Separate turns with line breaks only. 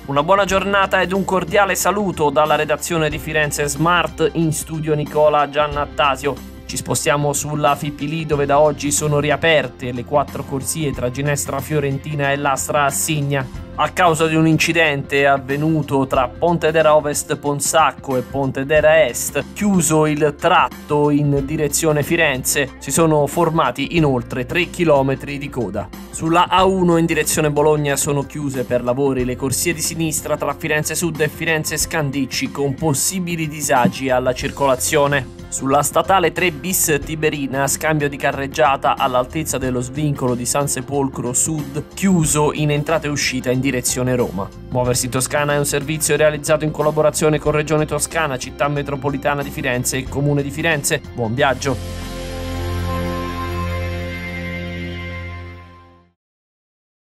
Una buona giornata ed un cordiale saluto dalla redazione di Firenze Smart, in studio Nicola Giannattasio. Ci spostiamo sulla Fipili, dove da oggi sono riaperte le 4 corsie tra Ginestra Fiorentina e Lastra Assigna. A causa di un incidente avvenuto tra Pontedera Ovest Ponsacco e Pontedera Est, chiuso il tratto in direzione Firenze, si sono formati inoltre 3 km di coda. Sulla A1 in direzione Bologna sono chiuse per lavori le corsie di sinistra tra Firenze Sud e Firenze Scandicci, con possibili disagi alla circolazione. Sulla statale 3 bis Tiberina, scambio di carreggiata all'altezza dello svincolo di San Sepolcro Sud, chiuso in entrata e uscita in direzione Roma. Muoversi in Toscana è un servizio realizzato in collaborazione con Regione Toscana, Città Metropolitana di Firenze e Comune di Firenze. Buon viaggio!